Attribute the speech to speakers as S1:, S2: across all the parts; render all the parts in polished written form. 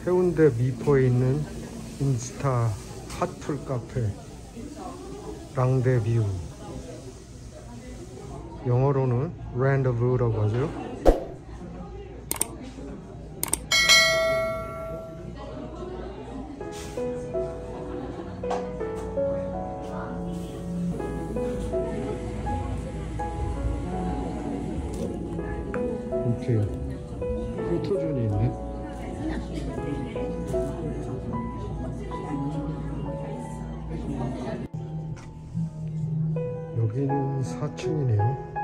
S1: 해운대 미포에 있는 인스타 핫플 카페 랑데뷰, 영어로는 랜더뷰라고 하죠. 이렇게 포토존이 있네. 여기는 4층이네요.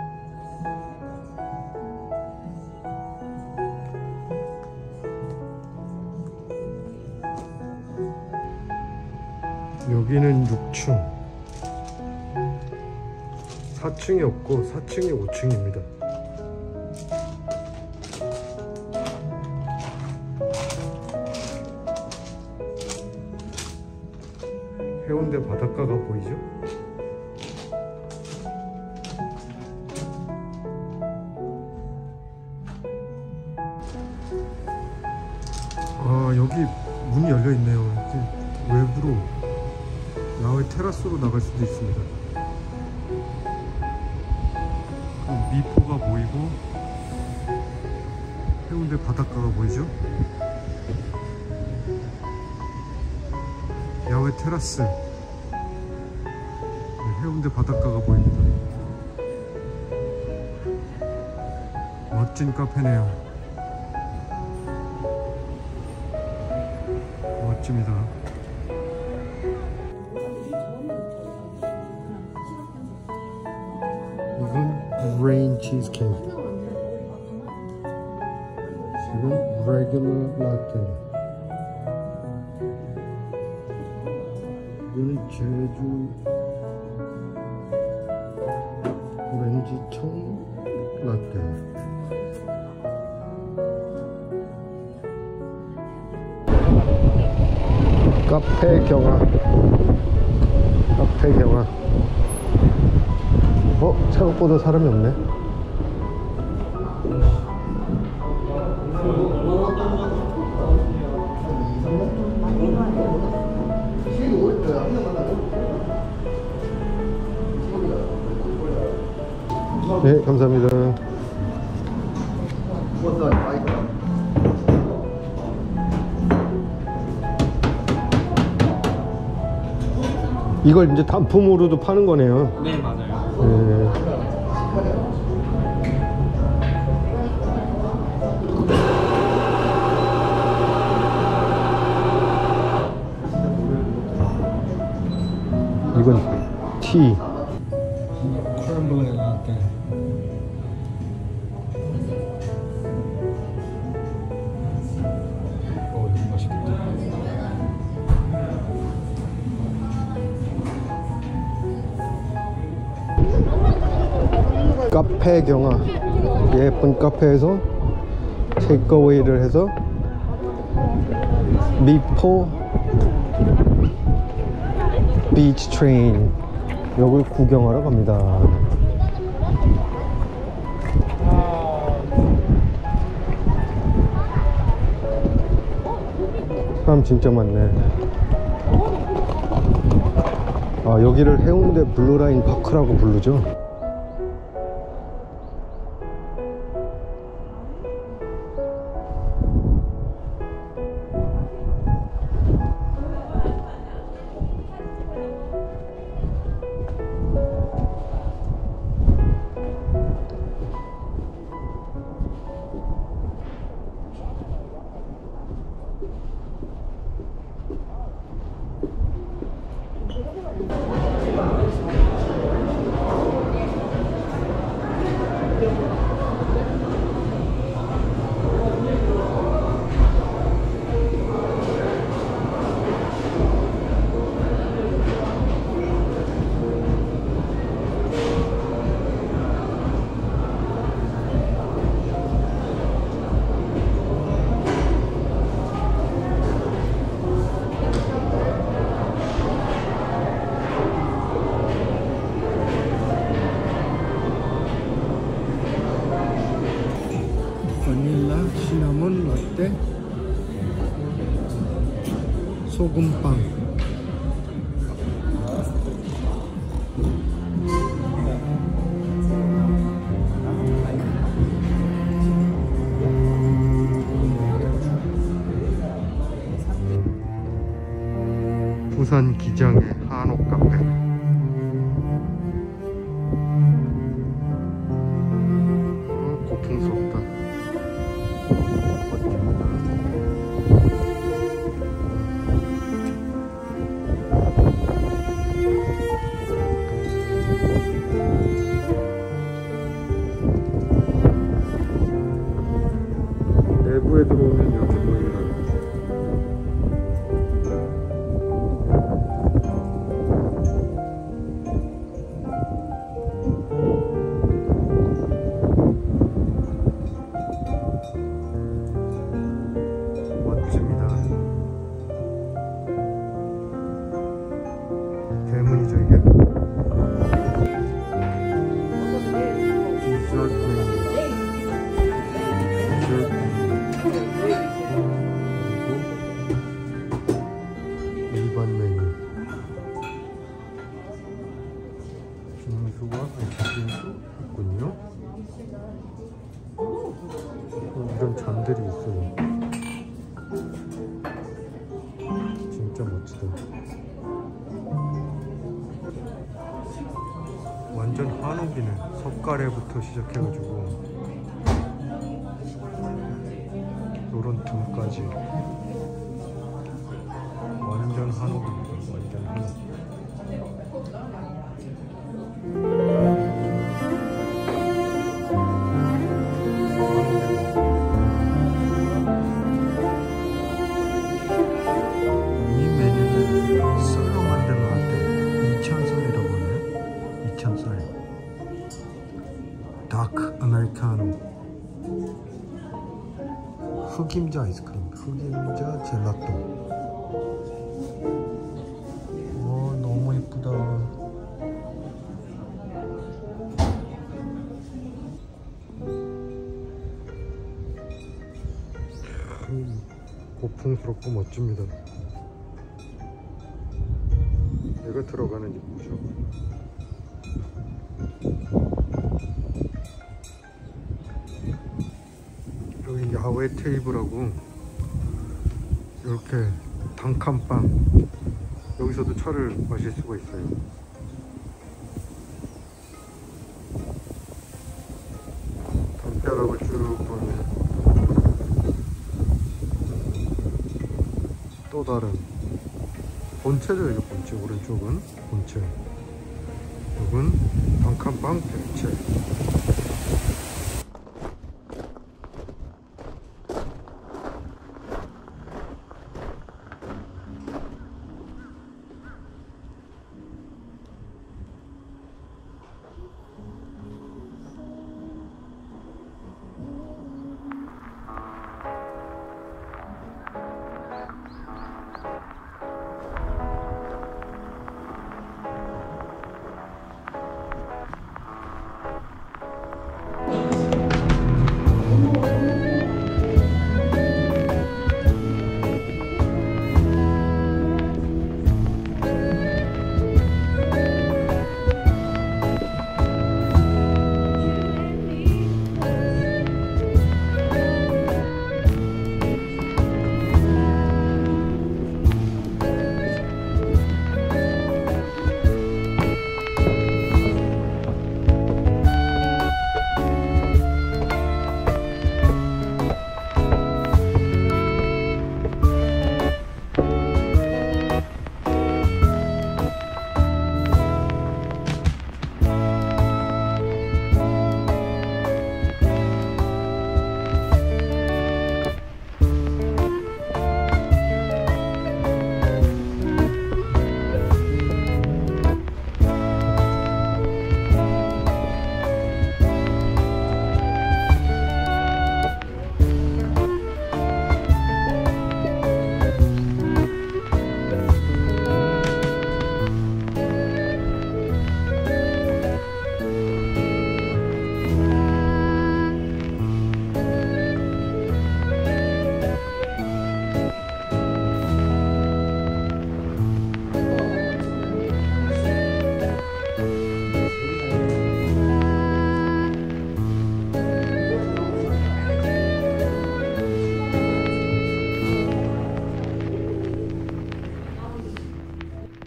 S1: 여기는 6층. 4층이 없고 4층이 5층입니다. 해운대 바닷가가 보이죠? 아, 여기 문이 열려 있네요. 외부로 야외 테라스로 나갈 수도 있습니다. 미포가 보이고 해운대 바닷가가 보이죠? 야외 테라스, 해운대 바닷가가 보입니다. 멋진 카페네요. 멋집니다. 이건 레인 치즈케이크, 이건 레귤러 라떼, 이거는 제주 오렌지청 라떼. 카페 경아, 카페 경아. 생각보다 사람이 없네. 네, 감사합니다. 이걸 이제 단품으로도 파는 거네요.
S2: 네, 맞아요.
S1: 네. 이건 티. 크렘블레 라떼. 너무 맛있겠다. 카페 경아, 예쁜 카페에서 테이크어웨이를 해서 미포 비치 트레인, 여길 구경하러 갑니다. 사람 진짜 많네. 아, 여기를 해운대 블루라인 파크라고 부르죠. 바닐라 시나몬 라떼, 소금빵. 부산 기장의 한옥 카페. 고풍스럽다. 내부에 들어오면 이렇게 보입니다. 대문이죠 이게. 디저트 메뉴. 일반 메뉴. 빙수와 아이스크림도 있군요. 이런 잔들이 있어요. 진짜 멋지다. 완전 한옥이네. 석가래부터 시작해가지고 요런 등까지 완전 한옥입니다. 완전 한옥. 이 메뉴는 쌀로 만든 라떼 2,000쌀이라고 하네. 2,000쌀. 다크 아메리카노. 흑임자 아이스크림. 흑임자 젤라또. 너무 예쁘다. 고풍스럽고 멋집니다. 내가 들어가는 입구죠. 여기 야외 테이블하고 이렇게 단칸방, 여기서도 차를 마실 수가 있어요. 담벼락을 쭉 보면 또 다른 본체죠. 이거 본체. 오른쪽은 본체, 이건 단칸방 백체.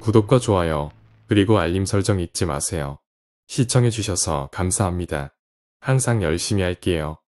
S2: 구독과 좋아요, 그리고 알림 설정 잊지 마세요. 시청해주셔서 감사합니다. 항상 열심히 할게요.